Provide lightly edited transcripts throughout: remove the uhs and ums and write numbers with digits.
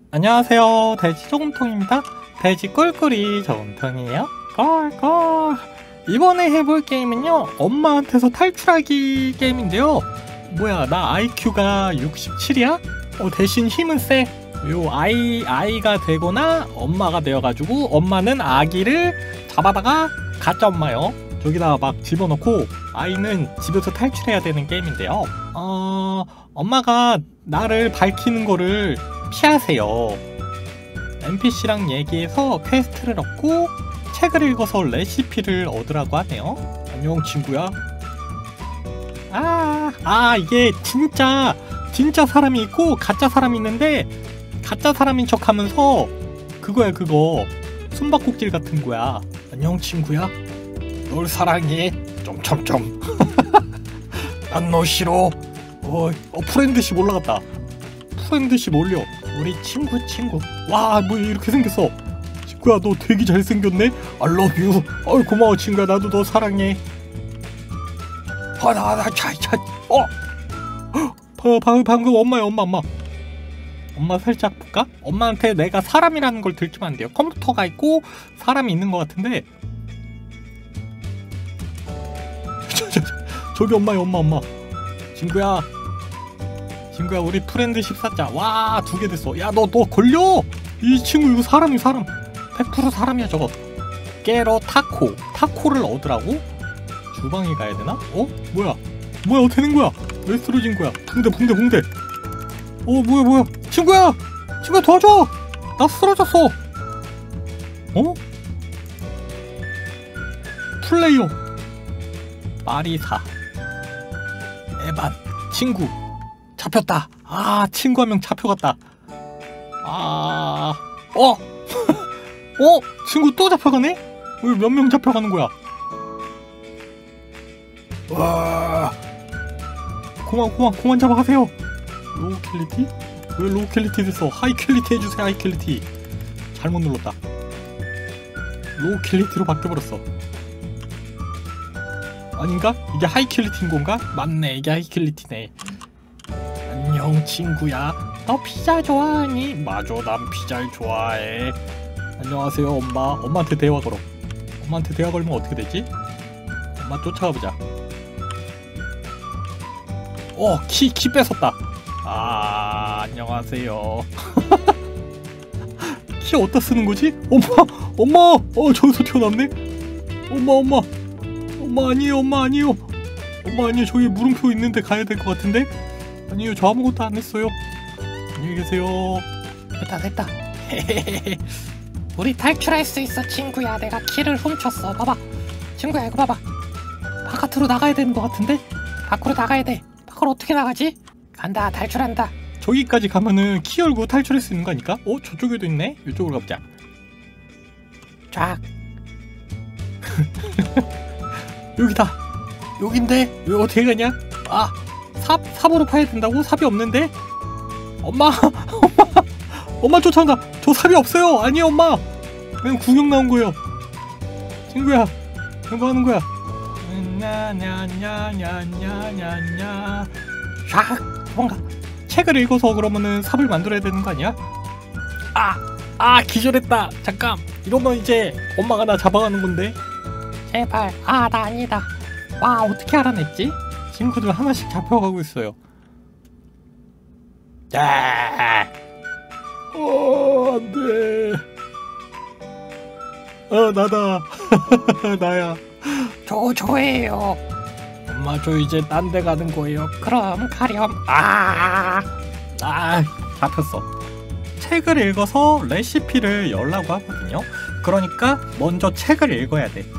안녕하세요, 돼지 저금통입니다. 돼지 꿀꿀이 저금통이에요. 꿀꿀. 이번에 해볼 게임은요, 엄마한테서 탈출하기 게임인데요. 뭐야, 나 IQ가 67이야? 대신 힘은 세. 요 아이가 되거나 엄마가 되어가지고 엄마는 아기를 잡아다가 가짜 엄마요. 저기다 막 집어넣고 아이는 집에서 탈출해야 되는 게임인데요. 엄마가 나를 밝히는 거를 피하세요. NPC랑 얘기해서 퀘스트를 얻고 책을 읽어서 레시피를 얻으라고 하네요. 안녕 친구야. 이게 진짜 사람이 있고 가짜 사람이 있는데, 가짜 사람인 척 하면서 그거야, 그거 숨바꼭질 같은 거야. 안녕 친구야, 널 사랑해 점점점. 난 너 싫어. 프렌드십 올라갔다. 프렌드십 올려. 우리 친구. 와, 뭐 이렇게 생겼어. 친구야, 너 되게 잘생겼네. I love you. 고마워 친구야, 나도 너 사랑해. 방금 엄마야, 엄마 살짝 볼까? 엄마한테 내가 사람이라는 걸 들키면 안 돼요. 컴퓨터가 있고 사람이 있는 것 같은데. 저기 엄마야, 엄마. 친구야, 우리 프렌드십 쌓자. 와, 2개 됐어. 야, 너 걸려. 이 친구 이거 사람 100% 사람이야. 저거 깨러 타코를 얻으라고? 주방에 가야 되나? 뭐야 어떻게 된 거야? 왜 쓰러진 거야? 붕대. 뭐야 친구야 도와줘. 나 쓰러졌어. 플레이어 마리사 에반 친구 잡혔다. 친구 한 명 잡혀갔다. 친구 또 잡혀가네? 왜 몇 명 잡혀가는 거야? 와, 그만 잡아가세요. 로우 퀄리티? 왜 로우 퀄리티 됐어? 하이 퀄리티 해주세요. 하이 퀄리티. 잘못 눌렀다. 로우 퀄리티로 바뀌어버렸어. 아닌가? 이게 하이 퀄리티인 건가? 맞네, 이게 하이 퀄리티네. 안녕 친구야, 너 피자 좋아하니? 맞아, 난 피자를 좋아해. 안녕하세요 엄마한테 대화 걸어. 엄마한테 대화 걸면 어떻게 되지? 엄마 쫓아가보자. 키 뺏었다. 안녕하세요. 키 어디다 쓰는 거지? 엄마 저기서 튀어나왔네. 엄마 아니에요. 엄마 아니에요. 저기 물음표 있는데 가야 될 것 같은데. 아니요, 저 아무것도 안 했어요. 안녕히 계세요. 됐다. 우리 탈출할 수 있어 친구야. 내가 키를 훔쳤어. 봐봐 친구야, 이거 봐봐. 바깥으로 나가야 되는 것 같은데? 밖으로 나가야 돼. 밖으로 어떻게 나가지? 간다, 탈출한다. 저기까지 가면은 키 열고 탈출할 수 있는 거 아닐까? 저쪽에도 있네? 이쪽으로 가보자. 쫙. 여기다. 여긴데? 왜 어떻게 가냐? 삽으로 파야 된다고? 삽이 없는데? 엄마 쫓아온다. 저 삽이 없어요. 아니요 엄마, 그냥 구경 나온 거예요. 친구야, 뭐 하는 거야? 냐냐냐냐냐냐. 샥. 뭔가 책을 읽어서 그러면은 삽을 만들어야 되는 거 아니야? 기절했다. 잠깐, 이러면 이제 엄마가 나 잡아가는 건데. 제발. 나 아니다. 와, 어떻게 알아냈지? 친구들 하나씩 잡혀가고 있어요. 안돼. 나다. 나야. 저예요. 엄마, 저 이제 딴 데 가는 거예요. 그럼 가렴. 잡혔어. 책을 읽어서 레시피를 열라고 하거든요. 그러니까 먼저 책을 읽어야 돼.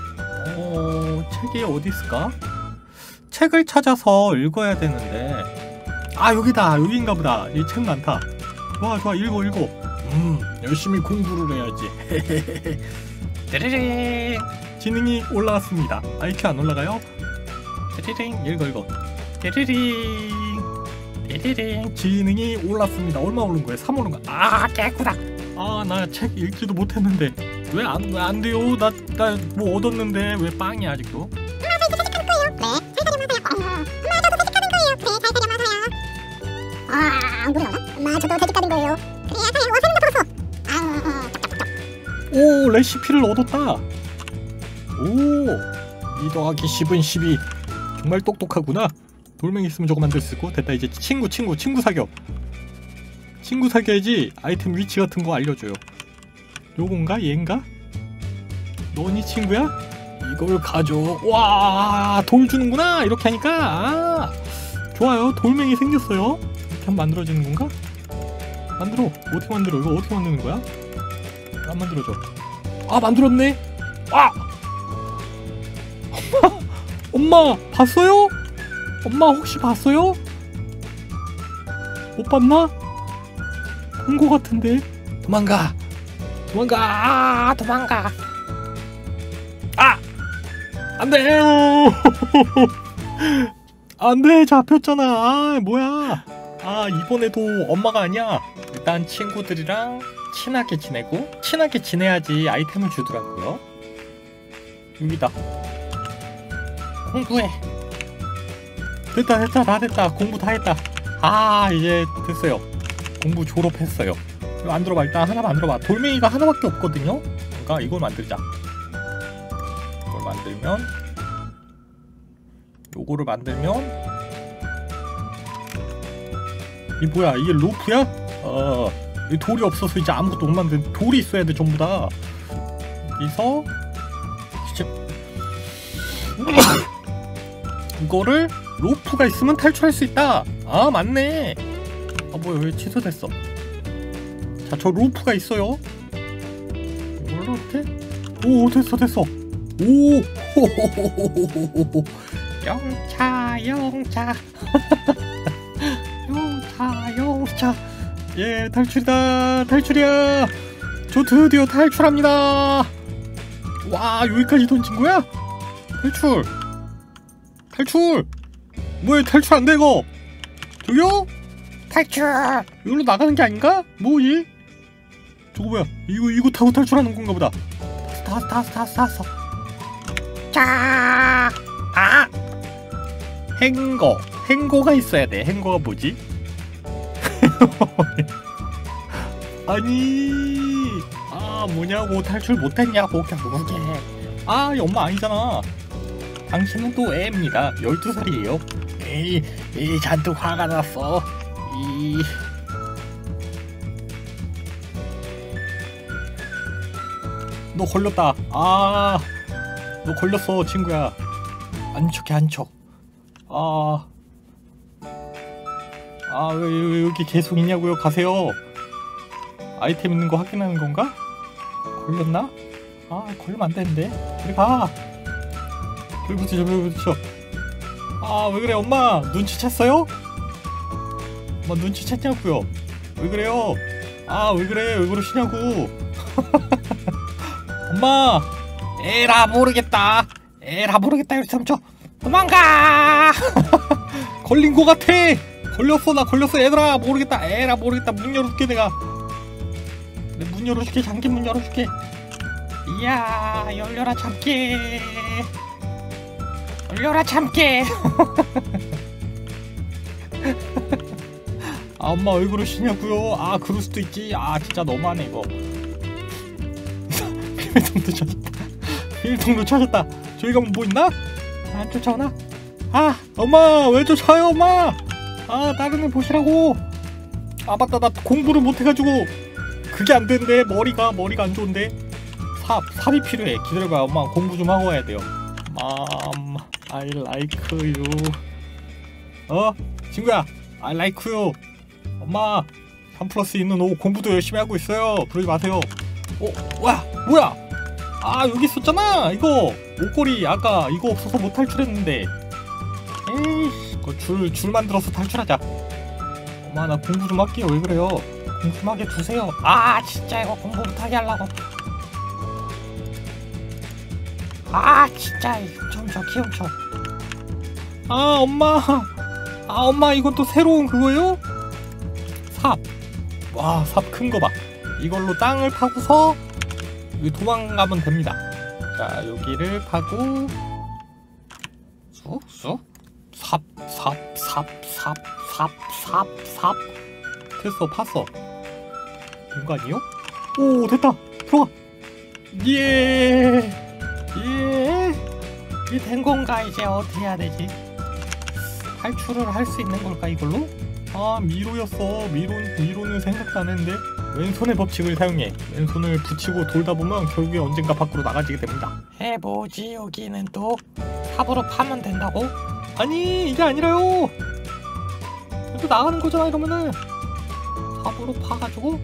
책이 어디 있을까? 책을 찾아서 읽어야 되는데. 여기다. 여기인가 보다. 이 책 많다. 좋아, 읽어. 열심히 공부를 해야지. 띠리링. 지능이 올라왔습니다. IQ 안 올라가요? 띠리링. 읽어. 띠리링. 지능이 올랐습니다. 얼마 오른 거예요? 3 오른 거야. 깨구다. 나 책 읽지도 못했는데. 왜 안 돼요? 나 뭐 얻었는데 왜 빵이야 아직도? 안 그래요? 엄마 저도 돼지 가는 거예요. 그래, 오, 레시피를 얻었다. 오, 2 더하기 10은 12. 정말 똑똑하구나. 돌멩이 있으면 저거 만들 수 있고. 됐다. 이제 친구 사겨. 친구 사겨야지 아이템 위치 같은 거 알려줘요. 요건가? 얘인가? 너니 친구야? 이걸 가져. 와, 돌 주는구나. 이렇게 하니까. 아, 좋아요. 돌멩이 생겼어요. 이렇게 하면 만들어지는 건가? 만들어. 어떻게 만들어? 이거 어떻게 만드는 거야? 안 만들어져. 아, 만들었네. 아! 엄마 봤어요? 엄마 혹시 봤어요? 못 봤나? 본 거 같은데. 도망가. 아, 도망가. 아! 안돼. 안돼, 잡혔잖아. 아, 뭐야. 아, 이번에도 엄마가 아니야. 일단 친구들이랑 친하게 지내고, 친하게 지내야지 아이템을 주더라고요. 여기다. 공부해. 됐다. 다 됐다. 공부 다 했다. 아, 이제 됐어요. 공부 졸업했어요. 이거 만들어봐. 일단 하나 만들어봐. 돌멩이가 하나밖에 없거든요. 그러니까 이걸 만들자. 이걸 만들면, 요거를 만들면, 이 뭐야? 이게 로프야? 이 돌이 없어서 이제 아무것도 못 만든. 돌이 있어야 돼 전부 다. 여기서 이거를 로프가 있으면 탈출할 수 있다. 아, 맞네. 아, 뭐야, 왜 취소됐어? 자, 저 로프가 있어요. 이걸로 이렇게. 오, 됐어. 오, 호호호호호호호. 영차. 영차. 예, 탈출이야. 저 드디어 탈출합니다. 와, 여기까지 던진 거야? 탈출. 뭐야, 탈출 안 돼, 이거. 저기요? 탈출. 이걸로 나가는 게 아닌가? 뭐지? 저거 뭐야? 이거 타고 탈출하는 건가 보다. 탔어. 자. 아! 행거가 있어야 돼. 행거가 뭐지? 아니, 아, 뭐냐고, 탈출 못했냐고, 결국에. 아, 이 엄마 아니잖아. 당신은 또 애입니다. 12살이에요. 에이, 잔뜩 화가 났어. 너 걸렸다. 아, 너 걸렸어, 친구야. 안 척해. 왜 여기 계속 있냐고요? 가세요. 아이템 있는 거 확인하는 건가? 걸렸나? 아, 걸리면 안 되는데. 그래, 가. 별 붙여. 아, 왜 그래, 엄마? 눈치챘어요? 엄마 눈치챘냐고요? 왜 그래요? 아, 왜 그래? 왜 그러시냐고. 엄마! 에라 모르겠다. 여기 삼촌. 도망가. 걸린 거 같아. 나 걸렸어. 얘들아, 모르겠다. 문 열어줄게. 내가 문 열어줄게. 잠긴 문 열어줄게. 이야, 열려라 참깨. 아, 엄마 왜 그러시냐고요? 아, 그럴 수도 있지. 아, 진짜 너무하네 이거. 필통도 찾았다. 저기 가면 뭐 있나? 안 쫓아오나? 아, 엄마 왜 쫓아요, 엄마? 아, 다른 애 보시라고. 아, 맞다. 나 공부를 못해가지고 그게 안 되는데. 머리가 안 좋은데. 삽이 필요해. 기다려봐. 엄마 공부 좀 하고 와야 돼요. Mom, I like you. 친구야, I like you. 엄마 3+2는 5. 공부도 열심히 하고 있어요. 그러지 마세요. 뭐야? 아, 여기 있었잖아. 이거 목걸이 아까 이거 없어서 못 탈출했는데. 에이, 이거 줄 만들어서 탈출하자. 엄마, 나 공부 좀 할게요. 왜 그래요? 공부 좀 하게 두세요. 아, 진짜 이거 공부 못하게 하려고. 아, 진짜 훔쳐. 아, 엄마 이것도 새로운 그거요? 삽. 와, 삽 큰 거 봐. 이걸로 땅을 파고서 여기 도망가면 됩니다. 자, 여기를 파고 쑥쑥 삽. 됐어, 팠어. 된 거 아니에요? 오, 됐다. 들어가. 예. 이게 된 건가? 이제 어떻게 해야 되지? 탈출을 할 수 있는 걸까 이걸로? 아 미로였어. 미로는 생각도 안 했는데. 왼손의 법칙을 사용해. 왼손을 붙이고 돌다 보면 결국에 언젠가 밖으로 나가지게 됩니다. 뭐지 여기는 또 삽으로 파면 된다고? 아니 이게 아니라요. 또 나가는 거잖아 이러면은. 삽으로 파가지고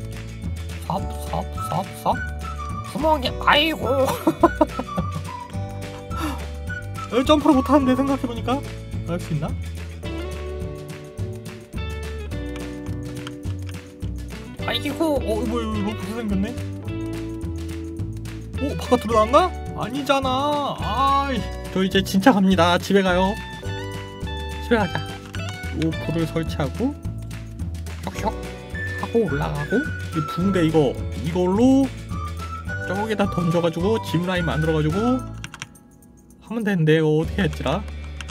삽 구멍이 아이고. 점프를 못하는데 생각해보니까 할 수 있나? 아이고. 뭐야 로프 생겼네? 바깥으로 나왔나? 아니잖아. 아이 저 이제 진짜 갑니다. 집에 가요. 집에 가자. 로프를 설치하고 슉슉 하고 올라가고 이 붕대 이걸로 저기다 던져가지고 짚 라인 만들어가지고 하면 되는데 이거 어떻게 했지라?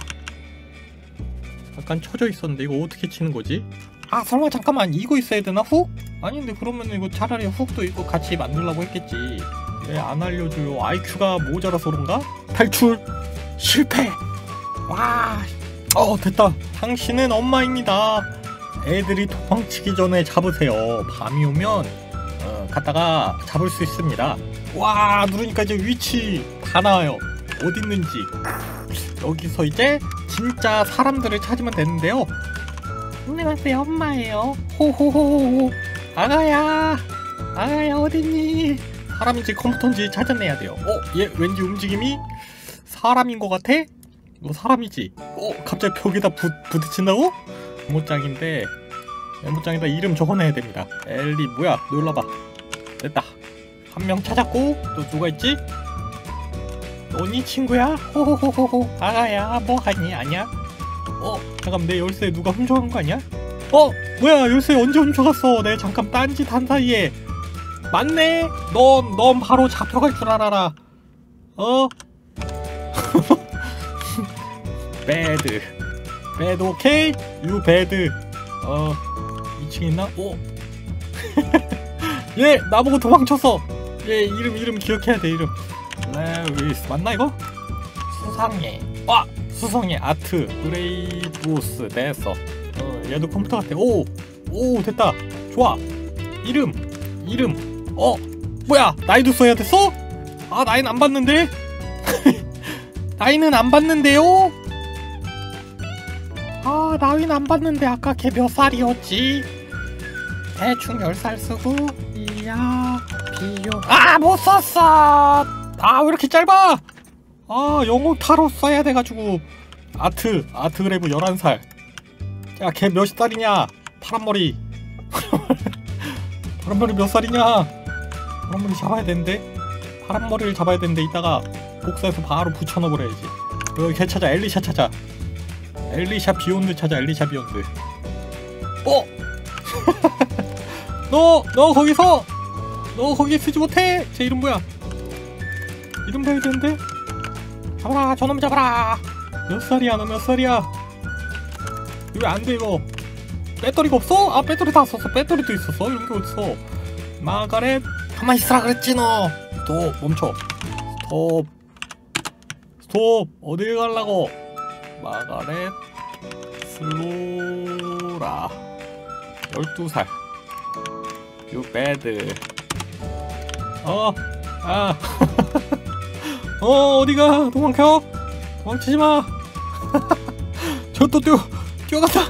약간 쳐져 있었는데 이거 어떻게 치는 거지? 아 설마 잠깐만 이거 있어야 되나 훅? 아닌데 그러면 이거 차라리 훅도 이거 같이 만들려고 했겠지. 왜 안 알려줘요? IQ가 모자라서 그런가? 탈출 실패. 와 됐다. 당신은 엄마입니다. 애들이 도망치기 전에 잡으세요. 밤이 오면 갔다가 잡을 수 있습니다. 와 누르니까 이제 위치 다 나와요. 어디 있는지. 여기서 이제 진짜 사람들을 찾으면 되는데요. 안녕하세요 엄마예요. 호호호호. 아가야 어딨니? 사람인지 컴퓨터인지 찾아내야 돼요. 얘 왠지 움직임이 사람인 것 같아? 이거 사람이지? 갑자기 벽에다 부딪힌다고? 메모장에다 이름 적어내야 됩니다. 엘리 뭐야 놀러봐. 됐다. 한 명 찾았고 또 누가 있지? 너니 친구야? 호호호호호. 아가야 뭐하니? 아냐? 잠깐 내 열쇠 누가 훔쳐간 거 아니야? 뭐야 열쇠 언제 훔쳐갔어? 내가 잠깐 딴짓 한 사이에. 맞네. 넌 바로 잡혀갈 줄 알아라. 배드 오케이? 유 배드. 2층 있나? 얘 나보고 도망쳤어. 얘 이름 기억해야 돼. 이름 레위스 맞나 이거? 수상해 아트 브레이브스 됐어. 얘도 컴퓨터 같아. 오 됐다. 좋아. 이름 뭐야 나이도 써야 됐어? 나이는 안 봤는데. 나이는 안 봤는데요? 나이는 안 봤는데 아까 걔 몇 살이었지? 대충 10살 쓰고 이야 비요. 못 썼어. 왜 이렇게 짧아? 영어 타로 써야 돼가지고. 아트 그래브 11살. 야 걔 몇 살이냐? 파란머리. 파란머리 몇 살이냐? 파란머리 잡아야 되는데. 파란머리를 잡아야 되는데 이따가 복사해서 바로 붙여넣어버려야지. 걔 찾아. 엘리샤 찾아. 엘리샤 비욘드 찾아. 엘리샤 비욘드. 너 거기 쓰지 못해. 제 이름 뭐야? 이름 봐야 되는데. 잡아라 저놈 잡아라. 몇 살이야 너 몇 살이야? 왜 안 돼 이거? 배터리가 없어? 배터리 다 썼어. 배터리도 있었어. 이런 게 어딨어? 마가렛 가만히 있으라 그랬지 너. 스톱 멈춰. 스톱 어딜 가려고? 마가렛 슬로라 12살. 유 배드. 어디가? 도망치지마. 저 또 뛰어간다.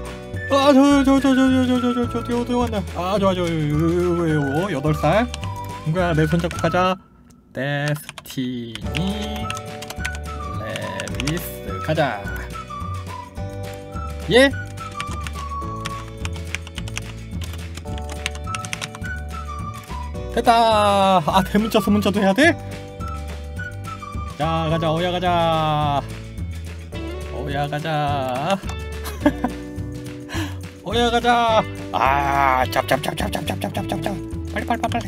저 뛰어간다. 좋아 8살. 누가 내 손잡고 가자. 데스티니 레비스 가자. 예? 됐다. 대문자 소문자도 해야 돼? 자 가자. 어야 가자. 어야 가자. 짭. 빨리.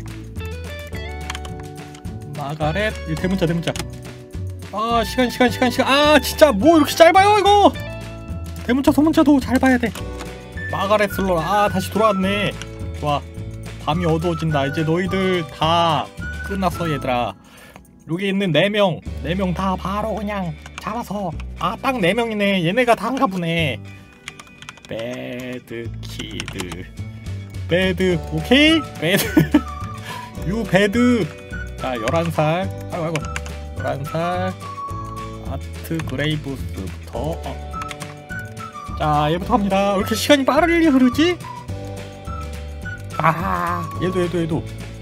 마가렛 이 대문자. 시간. 진짜 뭐 이렇게 짧아요 이거. 대문자 소문자도 잘 봐야 돼. 마가렛 슬로라. 다시 돌아왔네. 좋아. 밤이 어두워진다. 이제 너희들 다 끝났어 얘들아. 여기 있는 4명 다 바로 그냥 잡아서 아 딱 4명이네. 얘네가 다인가 보네. 배드 키드 배드 오케이? 배드 유 배드. 자 11살 아이고 11살 아트 그레이브스부터 자 얘부터 갑니다. 왜 이렇게 시간이 빠르게 흐르지? 아 얘도 얘가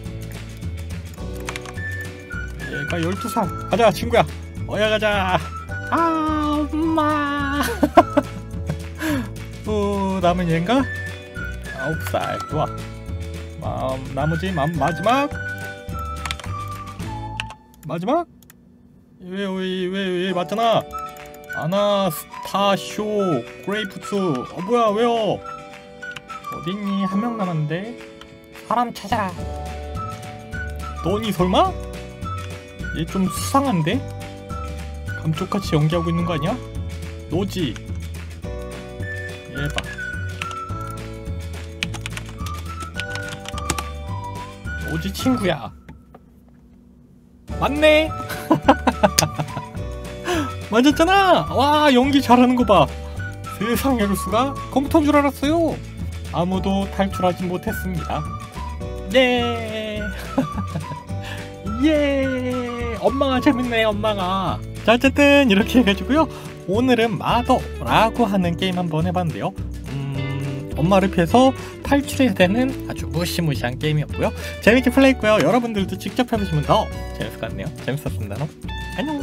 12살 가자 친구야. 어야 가자. 아 엄마 또 남은 얘인가? 9살 좋아. 나머지 마지막 왜 맞잖아. 아나스타쇼 그레이프스 뭐야 왜요? 어딨니? 한 명 남았는데 사람 찾아. 너니 설마? 얘 좀 수상한데? 감쪽같이 연기하고 있는 거 아니야? 너지? 얘 봐. 너지 친구야. 맞네. 맞았잖아. 와 연기 잘하는 거 봐. 세상에 이럴 수가. 컴퓨터인 줄 알았어요. 아무도 탈출하지 못했습니다. 예. 예. 엄마가 재밌네 엄마가. 자 어쨌든 이렇게 해가지고요. 오늘은 마더라고 하는 게임 한번 해봤는데요. 엄마를 피해서 탈출해야 되는 아주 무시무시한 게임이었고요. 재밌게 플레이했고요. 여러분들도 직접 해보시면 더 재밌을 것 같네요. 재밌었습니다. 안녕.